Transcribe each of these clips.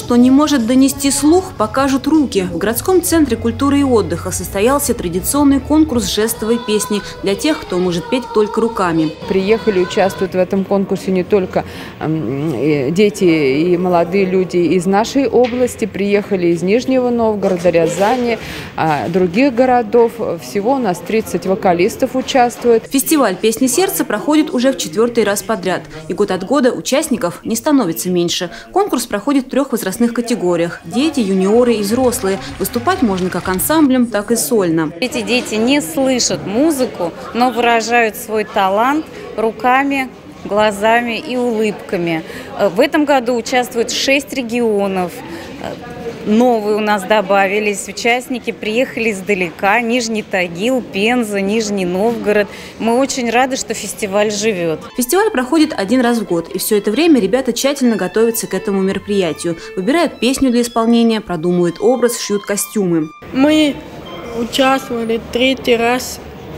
что не может донести слух, покажут руки. В городском центре культуры и отдыха состоялся традиционный конкурс жестовой песни для тех, кто может петь только руками. Приехали, участвуют в этом конкурсе не только дети и молодые люди из нашей области, приехали из Нижнего Новгорода, Рязани, других городов. Всего у нас 30 вокалистов участвует. Фестиваль «Песни сердца» проходит уже в 4-й раз подряд. И год от года участников не становится меньше. Конкурс проходит в 3 возрастных категориях – дети, юниоры и взрослые. Выступать можно как ансамблем, так и сольно. Эти дети не слышат музыку, но выражают свой талант руками, глазами и улыбками. В этом году участвуют 6 регионов. Новые у нас добавились. Участники приехали издалека. Нижний Тагил, Пенза, Нижний Новгород. Мы очень рады, что фестиваль живет. Фестиваль проходит 1 раз в год. И все это время ребята тщательно готовятся к этому мероприятию. Выбирают песню для исполнения, продумывают образ, шьют костюмы. Мы участвовали 3-й раз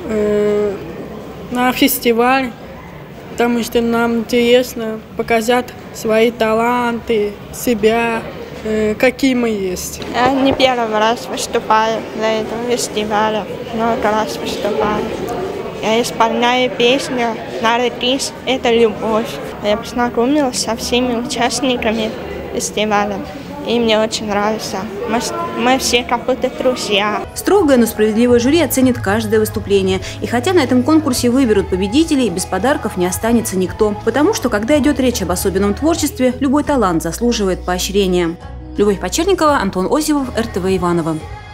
на фестивале, потому что нам интересно показать свои таланты, себя, какие мы есть. Я не первый раз выступаю для этого фестиваля, много раз выступаю. Я исполняю песню «Народись – это любовь». Я познакомилась со всеми участниками фестиваля. И мне очень нравится. Мы все как будто друзья. Строгое, но справедливое жюри оценит каждое выступление. И хотя на этом конкурсе выберут победителей, без подарков не останется никто. Потому что, когда идет речь об особенном творчестве, любой талант заслуживает поощрения. Любовь Почерникова, Антон Осипов, РТВ Иваново.